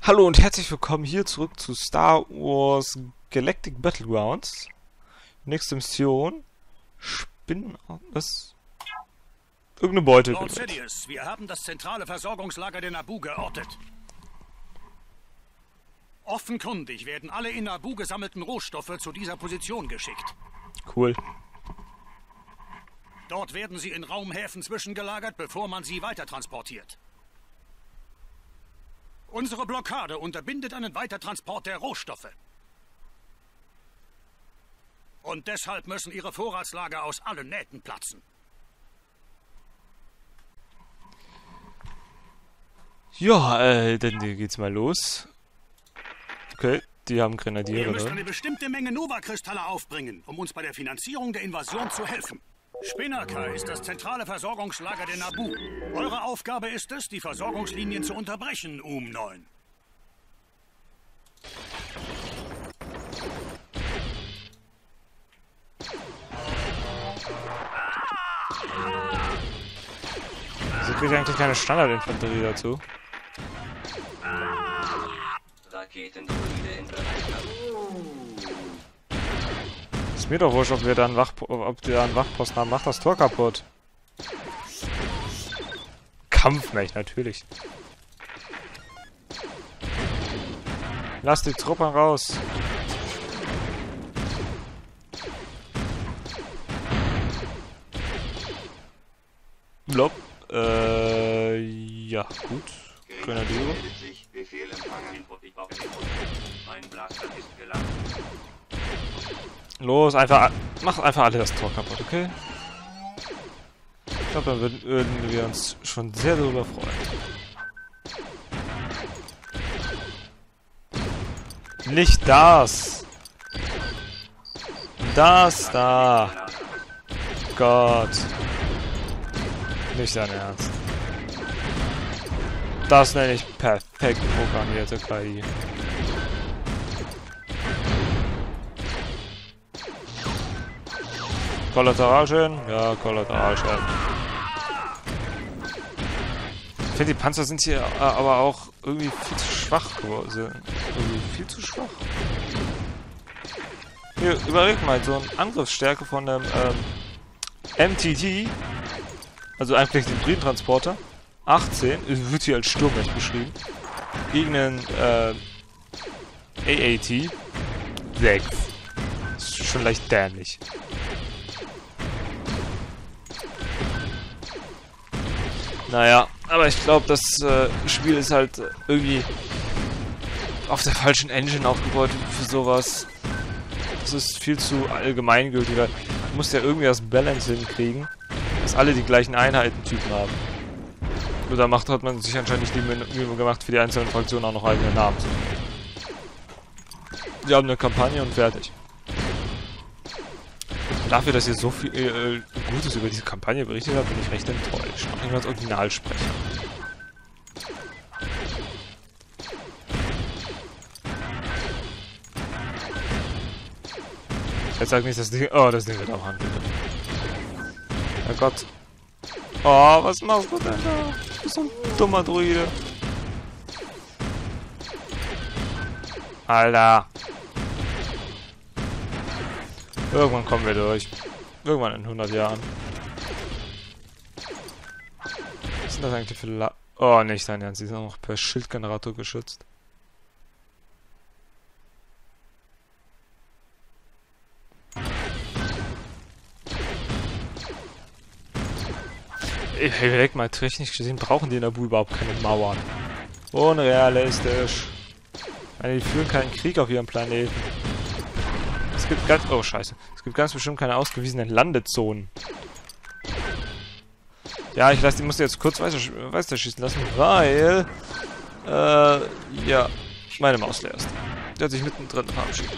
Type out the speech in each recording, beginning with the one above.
Hallo und herzlich willkommen hier zurück zu Star Wars Galactic Battlegrounds. Nächste Mission. Spinnen... Was? Irgendeine Beute. Lord Sidious, wir haben das zentrale Versorgungslager der Naboo geortet. Offenkundig werden alle in Naboo gesammelten Rohstoffe zu dieser Position geschickt. Cool. Dort werden sie in Raumhäfen zwischengelagert, bevor man sie weitertransportiert. Unsere Blockade unterbindet einen Weitertransport der Rohstoffe. Und deshalb müssen ihre Vorratslager aus allen Nähten platzen. Ja, dann geht's mal los. Okay, die haben Grenadiere. Wir müssen eine bestimmte Menge Nova-Kristalle aufbringen, um uns bei der Finanzierung der Invasion zu helfen. Spinnaker ist das zentrale Versorgungslager der Naboo. Eure Aufgabe ist es, die Versorgungslinien zu unterbrechen, UM-9. Wieso kriege ich eigentlich keine Standardinfanterie dazu? Raketendroide in Bereitschaft. Ist mir doch wurscht, ob der einen Wachposten haben. Macht das Tor kaputt. Kampfmech, natürlich. Lass die Truppen raus. Blob. Ja, gut. Grenadiere. Befehl empfangen. Mein Blaster ist gelangt. Los, mach einfach alle das Tor kaputt, okay? Ich glaube, dann würden wir uns schon sehr darüber freuen. Nicht das! Das da! Gott! Nicht dein Ernst. Das nenne ich perfekt programmierte KI. Kollateralschäden? Ja, Kollateralschäden. Ich finde, die Panzer sind hier aber auch irgendwie viel zu schwach geworden. Irgendwie viel zu schwach. Hier, überleg mal, so eine Angriffsstärke von einem MTT, also eigentlich den Hybriden-Transporter, 18, wird hier als Sturmrecht beschrieben, gegen einen AAT, 6. Das ist schon leicht dämlich. Naja, aber ich glaube, das Spiel ist halt irgendwie auf der falschen Engine aufgebaut für sowas. Das ist viel zu allgemeingültig. Du musst ja irgendwie das Balance hinkriegen, dass alle die gleichen Einheitentypen haben. Oder hat man sich anscheinend nicht die Mühe gemacht, für die einzelnen Fraktionen auch noch eigene Namen zu finden. Wir haben eine Kampagne und fertig. Dafür, dass ihr so viel Gutes über diese Kampagne berichtet habt, bin ich recht enttäuscht. Auch nicht als Originalsprecher. Jetzt sag nicht, das Ding... Oh, das Ding wird auch handeln. Herrgott. Oh, was machst du denn da? Du bist so ein dummer Druide. Alter. Irgendwann kommen wir durch. Irgendwann in 100 Jahren. Was sind das eigentlich für Oh, nicht dein Ernst. Die sind auch per Schildgenerator geschützt. Ich überleg mal, technisch gesehen brauchen die in Naboo überhaupt keine Mauern. Unrealistisch. Die führen keinen Krieg auf ihrem Planeten. Es gibt ganz... Oh, scheiße. Es gibt ganz bestimmt keine ausgewiesenen Landezonen. Ja, ich muss die jetzt kurz weiter schießen lassen, weil... ja, meine Maus leer ist. Die hat sich mittendrin verabschiedet.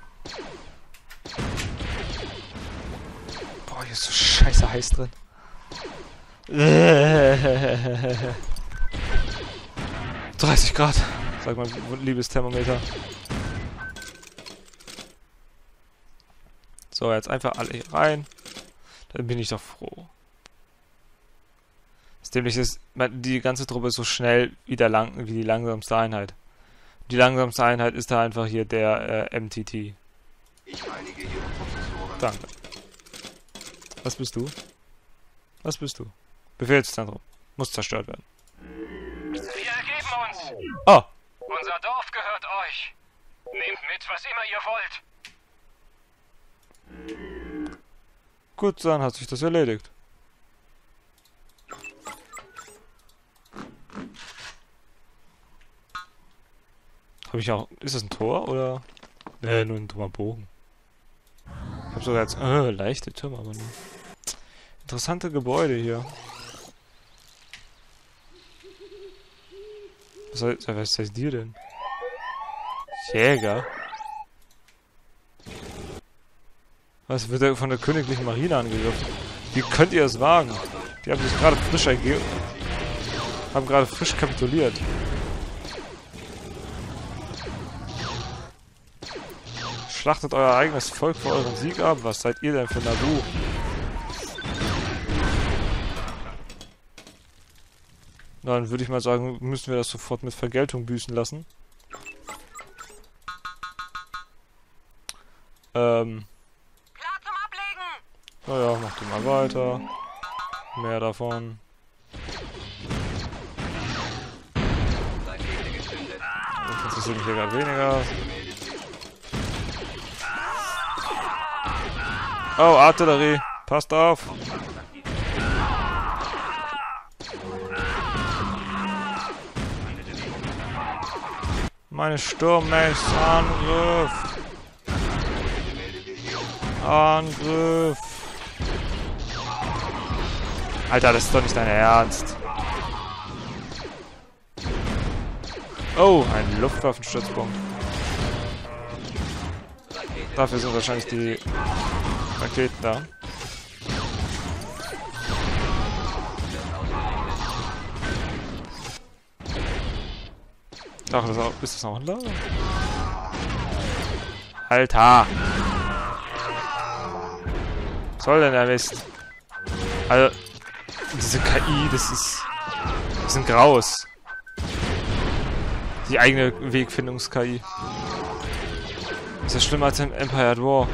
Boah, hier ist so scheiße heiß drin. 30 Grad. Sag mal, liebes Thermometer. So, jetzt einfach alle hier rein. Dann bin ich doch froh. Das Dämliche ist, die ganze Truppe ist so schnell wie die langsamste Einheit. Die langsamste Einheit ist da einfach hier der MTT. Ich einige Ihre Professoren. Danke. Was bist du? Was bist du? Befehlszentrum. Muss zerstört werden. Wir ergeben uns. Oh! Unser Dorf gehört euch. Nehmt mit, was immer ihr wollt. Gut, dann hat sich das erledigt. Habe ich auch... Ist das ein Tor, oder... nur ein dummer Bogen. Ich habe sogar jetzt... leichte Türme, aber nur... Interessante Gebäude hier. Was heißt dir denn? Jäger? Was wird von der königlichen Marine angegriffen? Wie könnt ihr es wagen? Die haben sich gerade frisch haben gerade frisch kapituliert. Schlachtet euer eigenes Volk für euren Sieg ab. Was seid ihr denn für Naboo? Dann würde ich mal sagen, müssen wir das sofort mit Vergeltung büßen lassen. Klar zum Ablegen. Naja, mach du mal weiter. Mehr davon. Rakete gezündet. Das interessiert mich hier gerade weniger. Oh, Artillerie. Passt auf. Meine Sturmmace. Angriff. Angriff. Alter, das ist doch nicht dein Ernst. Oh, ein Luftwaffenstützpunkt. Dafür sind wahrscheinlich die Raketen da. Ach, ist das auch ein Lager? Alter! Was soll denn der Mist? Also, diese KI, das ist ein Graus. Die eigene Wegfindungs-KI. Das ist schlimmer als im Empire at War.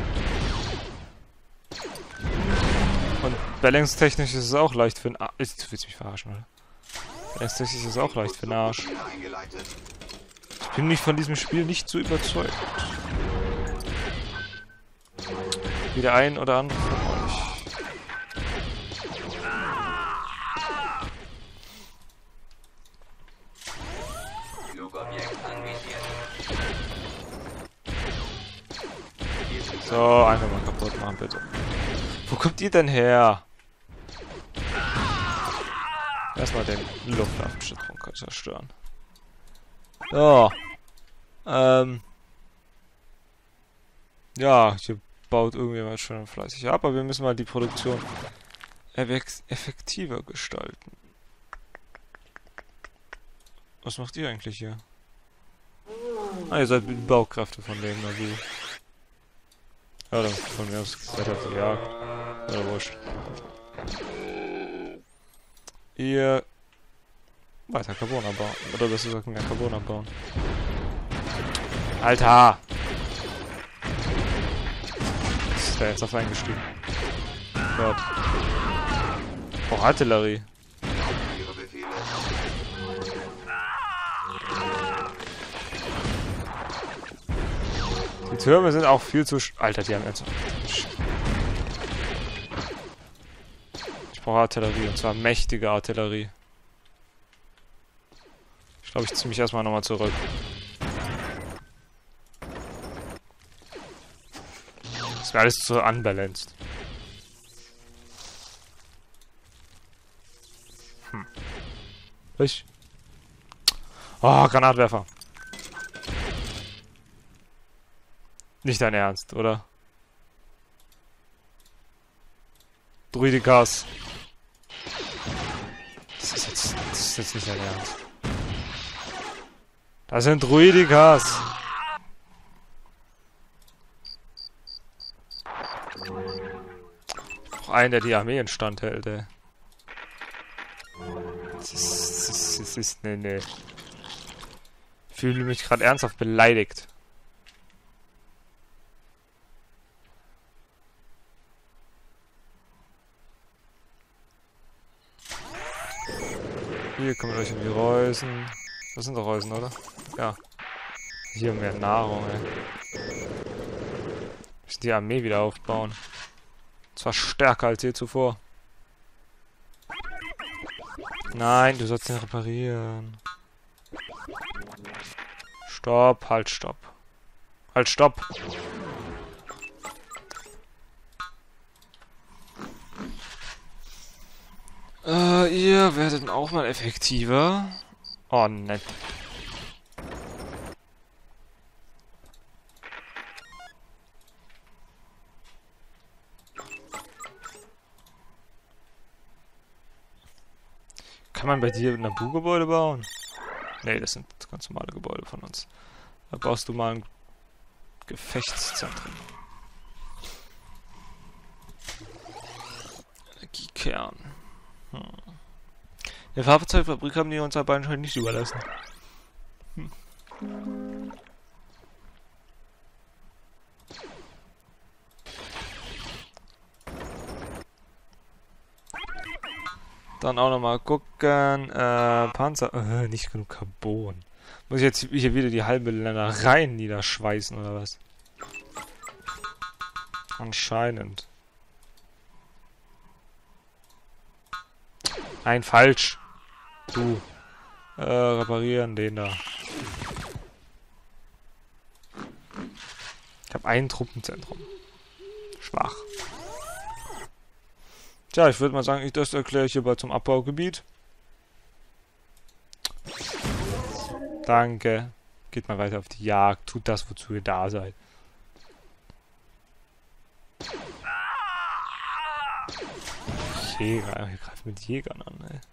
Und balancetechnisch ist es auch leicht für den Arsch. Du willst mich verarschen, oder? Balancetechnisch ist es auch leicht für den Arsch. Ich bin nicht von diesem Spiel nicht so überzeugt. Wie der ein oder andere von euch. Flugobjekt anvisiert. So, einfach mal kaputt machen, bitte. Wo kommt ihr denn her? Erstmal den Luftwaffenstützpunkt zerstören. So. Ja, hier baut irgendjemand schon fleißig ab, aber wir müssen mal die Produktion effektiver gestalten. Was macht ihr eigentlich hier? Ah, ihr seid die Baukräfte von dem Naboo. Ja, dann von mir aus seid ihr auf der Jagd. Oder wurscht. Ihr weiter Carbon abbauen. Oder besser gesagt mehr Carbon abbauen. Alter! Ist der jetzt auf eingestiegen? Gott. Oh, Artillerie. Ihre Befehle. Die Türme sind auch viel zu... Alter, die haben jetzt... Ich brauche Artillerie, und zwar mächtige Artillerie. Ich glaube, ich ziehe mich erstmal nochmal zurück. Das wäre alles zu unbalanced. Ich? Oh, Granatwerfer. Nicht dein Ernst, oder? Druidikas. Das ist jetzt nicht dein Ernst. Das sind Druidikas. Ich brauche einen, der die Armee instand hält, ey. Das ist nee. fühle mich gerade ernsthaft beleidigt. Hier kommen wir durch in die Reusen. Das sind doch Reusen, oder? Ja. Hier mehr Nahrung, ey. Müssen die Armee wieder aufbauen. Zwar stärker als je zuvor. Nein, du sollst den reparieren. Stopp, halt, stopp. Halt, stopp. Ihr werdet auch mal effektiver. Oh, nett. Kann man bei dir ein Nabu-Gebäude bauen? Nee, das sind ganz normale Gebäude von uns. Da baust du mal ein Gefechtszentrum. Energiekern. Der Fahrzeugfabrik haben die uns aber anscheinend nicht überlassen. Dann auch nochmal gucken. Panzer. Nicht genug Carbon. Muss ich jetzt hier wieder die halbe Ländereien niederschweißen oder was? Anscheinend. Nein, falsch. Du. Reparieren den da. Ich habe ein Truppenzentrum. Schwach. Tja, ich würde mal sagen, das erkläre ich hierbei zum Abbaugebiet. Danke. Geht mal weiter auf die Jagd. Tut das, wozu ihr da seid. Jäger. Wir greifen mit Jägern an, ey.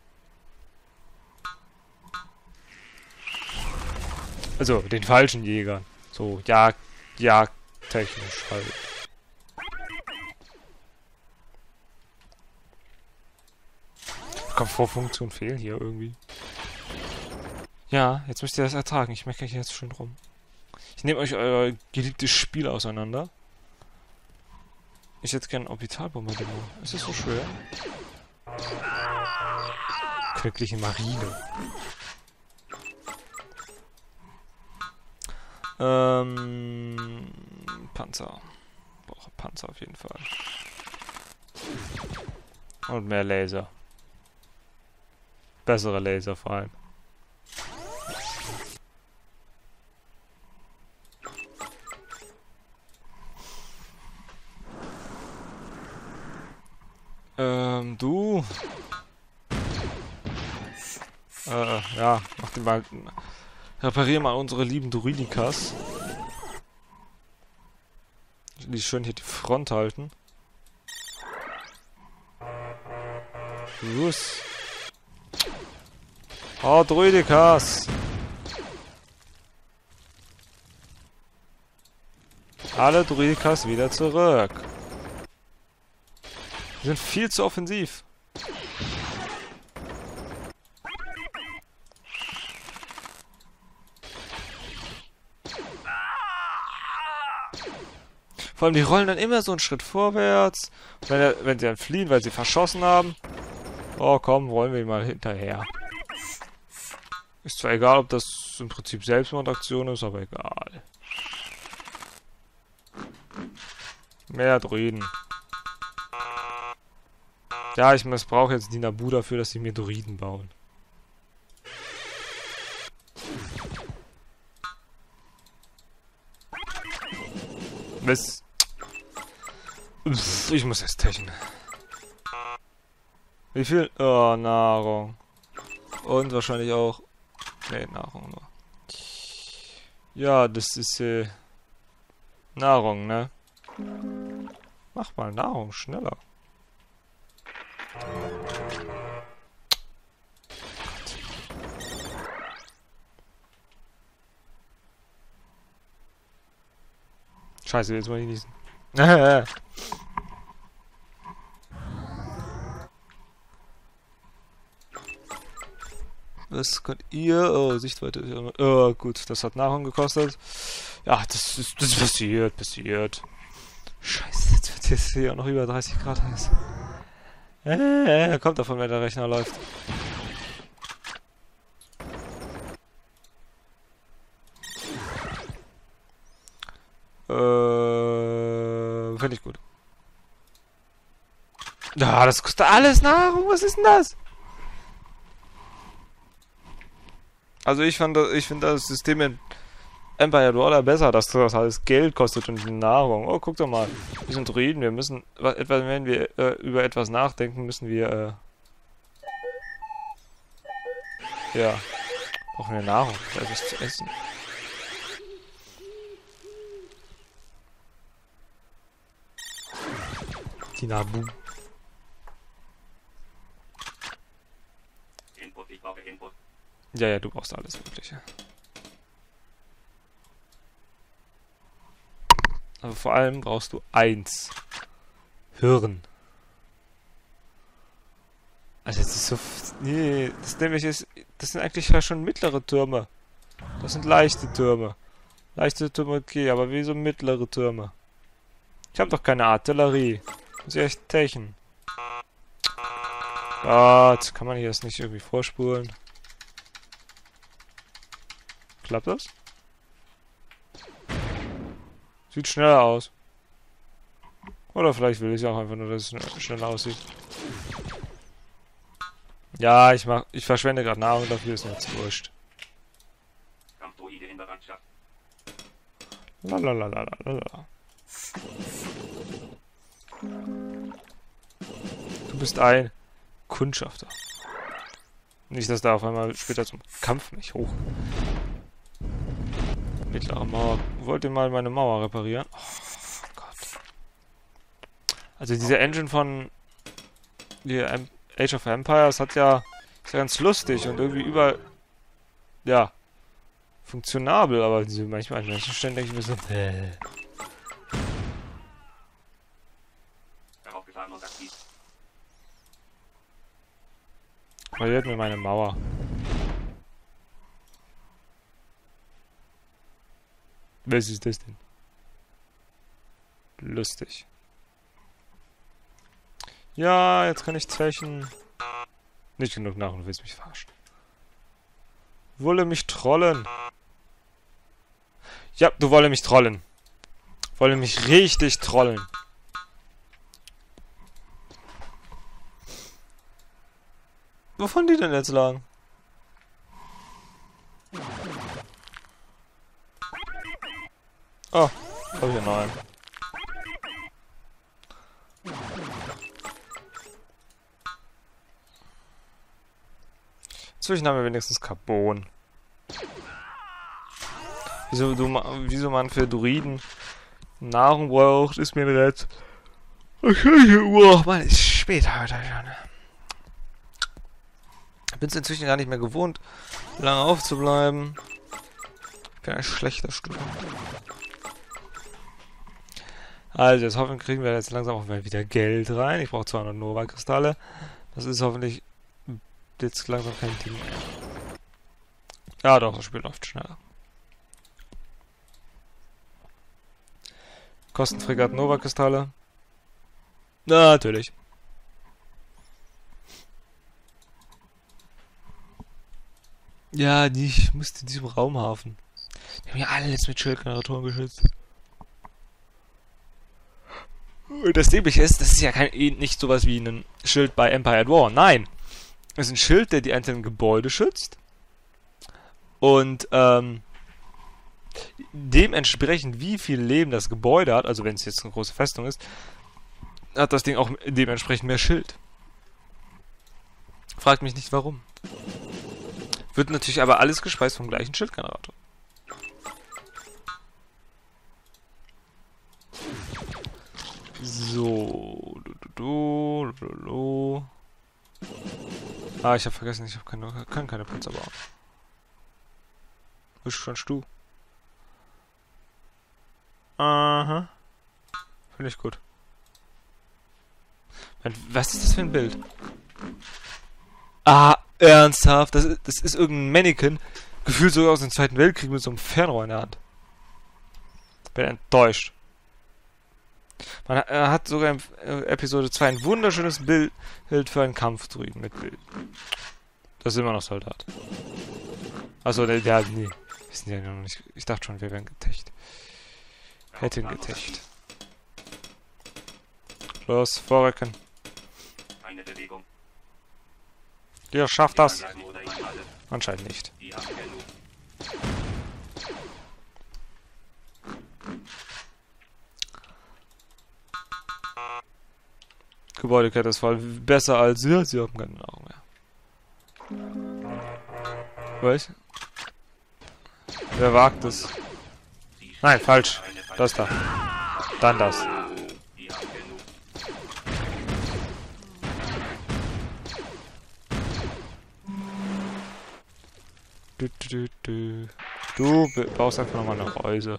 Also, den falschen Jägern. So, jagdtechnisch halt. Komfortfunktionen fehlen hier irgendwie. Ja, jetzt müsst ihr das ertragen. Ich meckere jetzt schon rum. Ich nehme euch euer geliebtes Spiel auseinander. Ich hätte gerne Orbitalbombardement. Ist das so schwer? Königliche Marine. Panzer. Brauche Panzer auf jeden Fall. Und mehr Laser. Bessere Laser vor allem. Du. Ja, mach den mal. Reparier mal unsere lieben Druidikas. Die schön hier die Front halten. Los. Oh, Druidikas. Alle Druidikas wieder zurück. Die sind viel zu offensiv. Vor allem, die rollen dann immer so einen Schritt vorwärts. Wenn sie dann fliehen, weil sie verschossen haben. Oh, komm, rollen wir mal hinterher. Ist zwar egal, ob das im Prinzip Selbstmordaktion ist, aber egal. Mehr Druiden. Ja, ich missbrauche jetzt die Nabu dafür, dass sie mir Druiden bauen. Mist. Ich muss jetzt techen. Wie viel? Oh, Nahrung. Und wahrscheinlich auch... Ne, Nahrung nur. Ja, das ist Nahrung, ne? Mach mal Nahrung schneller. Scheiße, jetzt mal genießen. Was könnt ihr? Oh, Sichtweite. Oh, gut, das hat Nahrung gekostet. Ja, das passiert. Scheiße, jetzt wird es hier auch noch über 30 Grad heiß. Kommt davon, wenn der Rechner läuft. Finde ich gut. Ja, das kostet alles Nahrung. Was ist denn das? Also ich finde das System in Empire at War besser, dass das alles Geld kostet und Nahrung. Oh, guck doch mal. Wir sind Druiden, wir müssen, wenn wir über etwas nachdenken, müssen wir, ja, brauchen wir Nahrung, etwas zu essen. Die Nabu. Input, ich brauche Input. Ja, du brauchst alles Mögliche. Aber vor allem brauchst du eins. Hirn. Also jetzt ist so... Nee, das nämlich ist... Das sind eigentlich ja schon mittlere Türme. Das sind leichte Türme. Leichte Türme okay, aber wieso mittlere Türme? Ich habe doch keine Artillerie. Muss ich echt techen. Gott, kann man hier das nicht irgendwie vorspulen? Klappt das? Sieht schneller aus. Oder vielleicht will ich auch einfach nur, dass es schneller aussieht. Ja, ich verschwende gerade Nahrung dafür, ist mir jetzt wurscht. Kampfdroide in Bereitschaft. Lalalala. Du bist ein Kundschafter. Nicht, dass da auf einmal später zum Kampf mich hoch. Mittlere Mauer. Wollt ihr mal meine Mauer reparieren? Oh Gott. Also diese Engine von Age of Empires ist ja ganz lustig und irgendwie ja, funktionabel, aber manchmal an manchen Stellen denke ich mir so, Verliert mir meine Mauer. Was ist das denn? Lustig. Ja, jetzt kann ich zechen. Nicht genug nach und du willst mich verarschen. Wolle mich trollen. Ja, du wolle mich trollen. Wolle mich richtig trollen. Wovon die denn jetzt lagen? Oh, hab ich ja noch einen. Inzwischen haben wir wenigstens Carbon. Wieso man für Druiden Nahrung braucht, ist mir ein Rätsel. Mann, ist spät heute schon. Ich bin es inzwischen gar nicht mehr gewohnt, lange aufzubleiben. Ich bin ein schlechter Student. Also, jetzt hoffentlich kriegen wir jetzt langsam auch mal wieder Geld rein. Ich brauche 200 Nova-Kristalle. Das ist hoffentlich jetzt langsam kein Ding mehr. Ja, doch, das Spiel läuft schneller. Kostenfregat Nova-Kristalle. Natürlich. Ja, ich musste in diesem Raumhafen. Die haben ja alles mit Schildgeneratoren geschützt. Und das Dämliche ist, das ist ja nicht sowas wie ein Schild bei Empire at War. Nein. Es ist ein Schild, der die einzelnen Gebäude schützt. Und dementsprechend, wie viel Leben das Gebäude hat, also wenn es jetzt eine große Festung ist, hat das Ding auch dementsprechend mehr Schild. Fragt mich nicht warum. Wird natürlich aber alles gespeist vom gleichen Schildgenerator. So. Ah, ich habe vergessen, ich kann keine Panzer bauen. Wo ist schon du? Aha. Finde ich gut. Was ist das für ein Bild? Ah, Ernsthaft? Das ist irgendein Mannequin, gefühlt sogar aus dem Zweiten Weltkrieg mit so einem Fernrohr in der Hand. Bin enttäuscht. Er hat sogar in Episode 2 ein wunderschönes Bild für einen Kampfdruiden mit Bild. Das ist immer noch Soldat. Achso, nee. Wissen die ja noch nicht. Ich dachte schon, wir wären getecht. Hätten getecht. Los, vorrücken. Eine Bewegung. Ihr schafft das. Oder ich alle. Anscheinend nicht. Die haben genug. Gebäudekette ist voll besser als ja, sie haben keine Nahrung mehr. Was? Wer wagt es? Nein, falsch. Das da. Dann das. Die haben genug. Du baust einfach nochmal eine Reuse.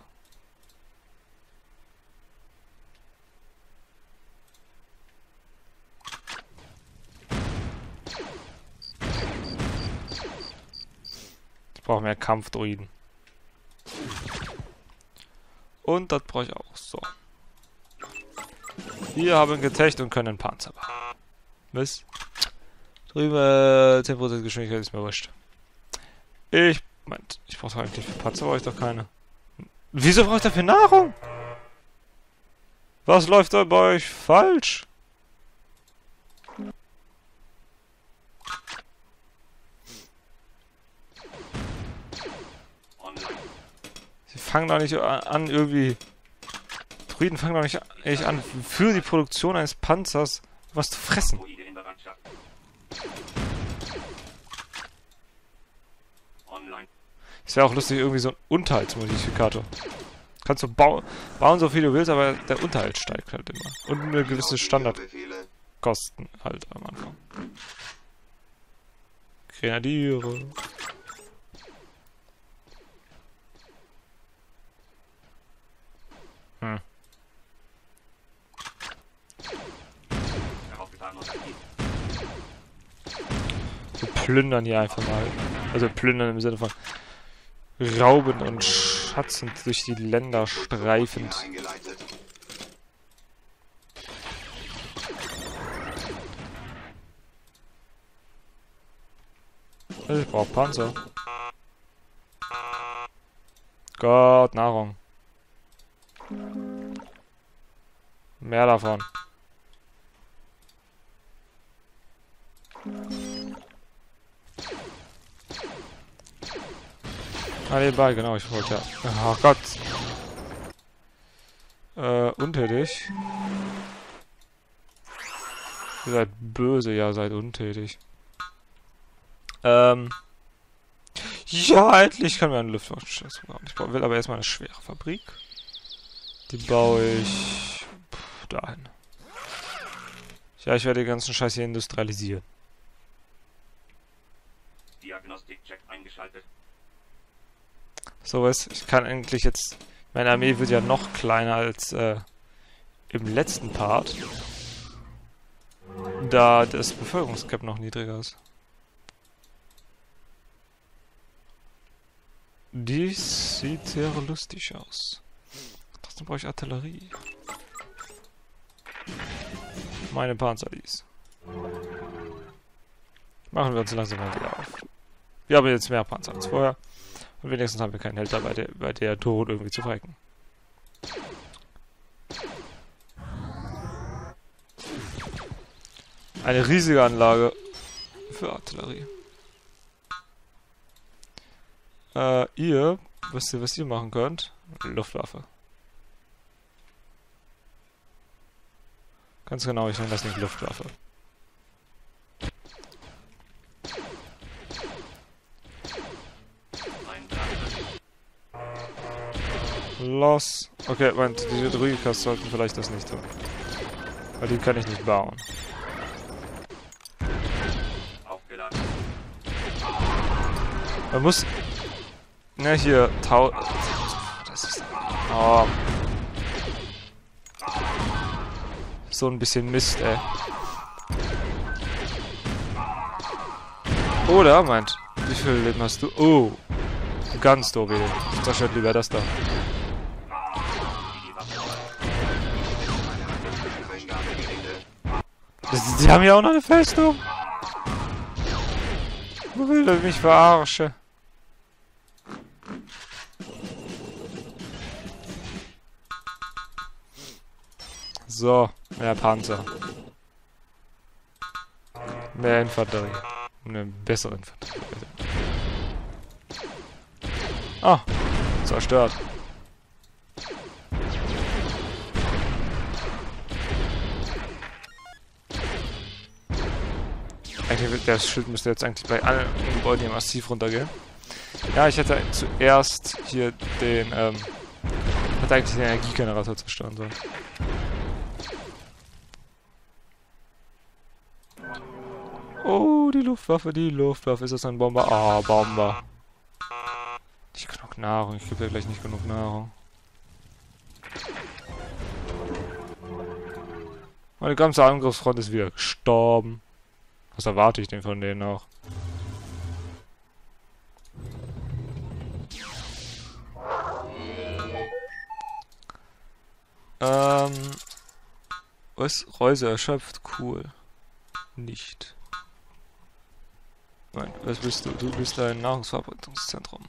Ich brauche mehr Kampfdruiden. Und das brauche ich auch. So. Wir haben Getecht und können Panzer bauen. Was? Drüben 10% Geschwindigkeit ist mir wurscht. Ich brauche eigentlich für Panzer, brauche ich doch keine. Wieso brauche ich dafür Nahrung? Was läuft da bei euch falsch? Sie fangen doch nicht an, irgendwie... Druiden fangen doch nicht an, für die Produktion eines Panzers was zu fressen. Droide in Bereitschaft. Online. Es wäre auch lustig, irgendwie so ein Unterhaltsmodifikator. Kannst du bauen so viel du willst, aber der Unterhalt steigt halt immer. Und eine gewisse Standardkosten halt am Anfang. Grenadiere. Herausgefahren und aktiv. Wir plündern hier einfach mal. Also plündern im Sinne von rauben und schatzend durch die Länder streifend. Ich brauche Panzer. Gott, Nahrung. Mehr davon. Ah, nebenbei, genau, ich wollte ja. Oh Gott. Untätig. Ihr seid böse, ja, seid untätig. Ja, endlich können wir einen Lüftungsschuss bauen. Ich will aber erstmal eine schwere Fabrik. Die baue ich dahin. Ja, ich werde den ganzen Scheiß hier industrialisieren. Diagnostik-Check eingeschaltet. So was, ich kann eigentlich jetzt... Meine Armee wird ja noch kleiner als im letzten Part. Da das Bevölkerungscap noch niedriger ist. Dies sieht sehr lustig aus. Trotzdem brauche ich Artillerie. Meine Panzer dies. Machen wir uns langsam mal wieder auf. Wir haben jetzt mehr Panzer als vorher. Und wenigstens haben wir keinen Held dabei, bei der Tod irgendwie zu verrecken. Eine riesige Anlage für Artillerie. Ihr, wisst ihr, was ihr machen könnt? Luftwaffe. Ganz genau, ich nenne das nicht Luftwaffe. Los. Okay, diese Druikas sollten vielleicht das nicht tun. Weil die kann ich nicht bauen. Aufgeladen. Man muss... Ne, hier... Das ist... Oh. So ein bisschen Mist, ey. Oder, meint, wie viel Leben hast du? Oh, ganz doof. Ich zerstört lieber das da. Die haben ja auch noch eine Festung. Wo will er mich verarschen? So, mehr Panzer. Mehr Infanterie. Eine bessere Infanterie. Ah, zerstört. Eigentlich, das Schild müsste jetzt eigentlich bei allen Gebäuden hier massiv runtergehen. Ja, ich hätte zuerst hier den, hätte eigentlich den Energiegenerator zerstören sollen. Oh, die Luftwaffe, die Luftwaffe. Ist das ein Bomber? Ah, Bomber. Nicht genug Nahrung. Ich gebe ja gleich nicht genug Nahrung. Meine ganze Angriffsfront ist wieder gestorben. Was erwarte ich denn von denen noch? Was? Reuse erschöpft? Cool. Nicht. Nein, was bist du? Du bist ein Nahrungsverarbeitungszentrum.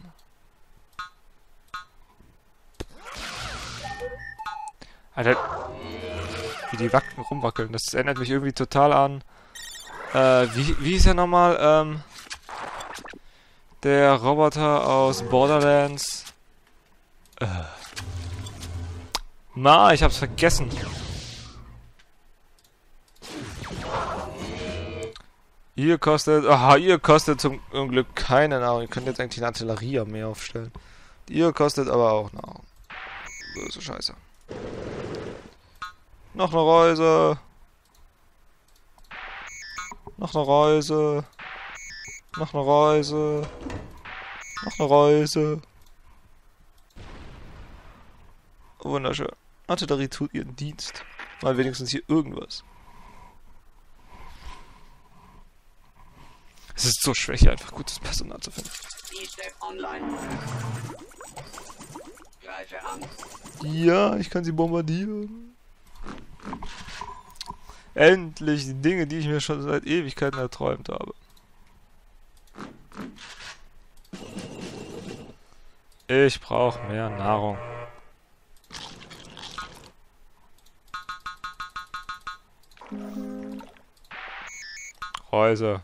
Alter, wie die rumwackeln. Das erinnert mich irgendwie total an. Wie ist er nochmal? Der Roboter aus Borderlands. Ich hab's vergessen. Ihr kostet zum Glück keine Nahrung. Ihr könnt jetzt eigentlich eine Artilleriearmee aufstellen. Ihr kostet aber auch Nahrung. Böse Scheiße. Noch eine Reuse. Noch eine Reuse. Noch eine Reuse. Noch eine Reuse. Wunderschön. Artillerie tut ihren Dienst. Mal wenigstens hier irgendwas. Es ist so schwer, hier einfach gutes Personal zu finden. Ja, ich kann sie bombardieren. Endlich die Dinge, die ich mir schon seit Ewigkeiten erträumt habe. Ich brauche mehr Nahrung. Häuser.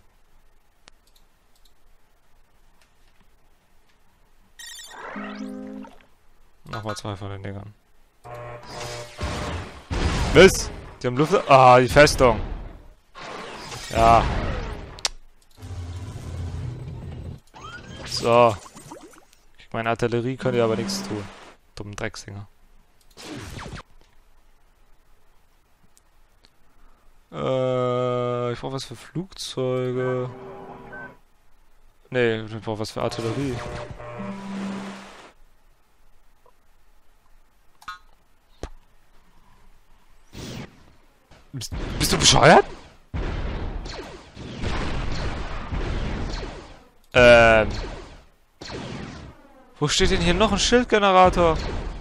Nochmal 2 von den Dingern. Mist! Die haben Luft... Ah, die Festung. Ja. So. Meine Artillerie könnte ja aber nichts tun. Dummen Drecksänger. Ich brauche was für Flugzeuge. Nee, ich brauche was für Artillerie. Bist du bescheuert? Wo steht denn hier noch ein Schildgenerator?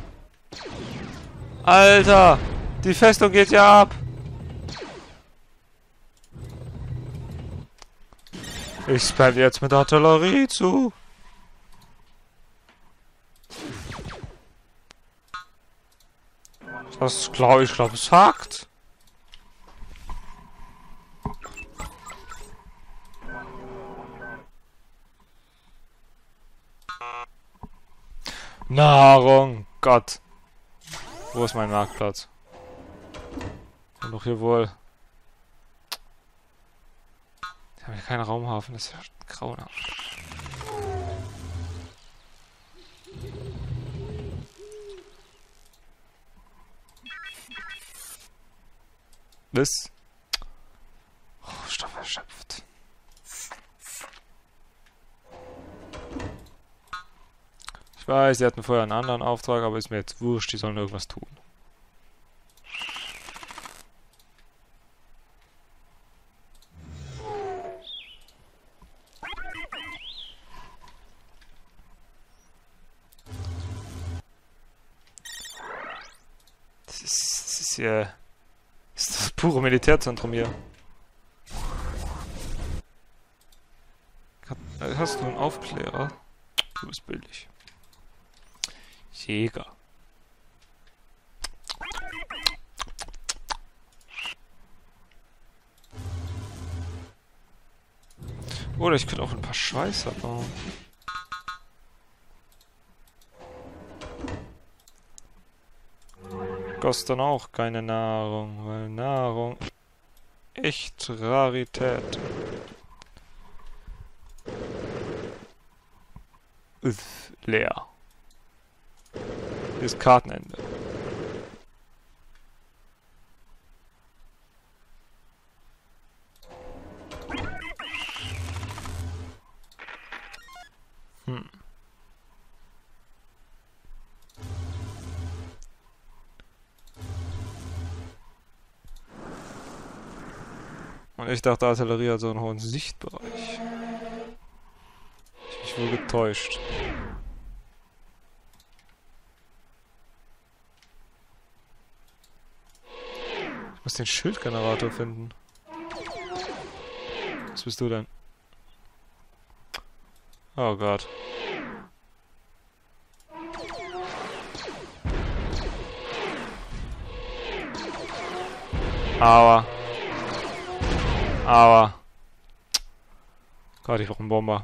Alter! Die Festung geht ja ab! Ich spam jetzt mit Artillerie zu. Das glaube ich, es hakt. Nahrung, Gott. Wo ist mein Marktplatz? Und doch hier wohl. Ich habe hier keinen Raumhafen, das ist ja grauenhaft. Was? Oh, Stoff erschöpft. Ich weiß, sie hatten vorher einen anderen Auftrag, aber ist mir jetzt wurscht, die sollen irgendwas tun. ist das pure Militärzentrum hier. Hast du einen Aufklärer? Du bist billig. Jäger. Oder ich könnte auch ein paar Schweißer bauen. Kostet dann auch keine Nahrung, weil Nahrung echt Rarität. Leer. Hier ist Kartenende. Und ich dachte, Artillerie hat so einen hohen Sichtbereich. Ich mich wohl getäuscht. Ich muss den Schildgenerator finden. Was bist du denn? Oh Gott. Aua. Aua. Gott, ich brauche einen Bomber.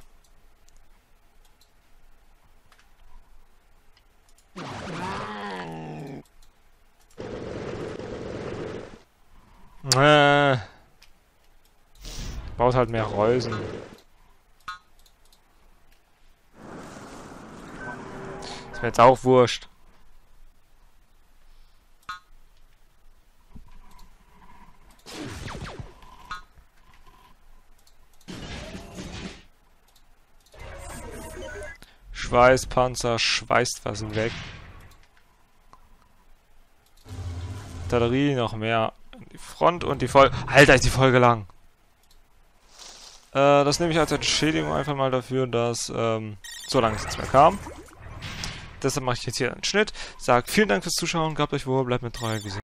Baut halt mehr Reusen. Ist mir jetzt auch wurscht. Schweißpanzer schweißt was weg. Artillerie noch mehr. Die Front und die Folge. Alter, ist die Folge lang. Das nehme ich als Entschädigung einfach mal dafür, dass so lange nichts mehr kam. Deshalb mache ich jetzt hier einen Schnitt. Sag vielen Dank fürs Zuschauen, gehabt euch wohl, bleibt mir treu gesehen.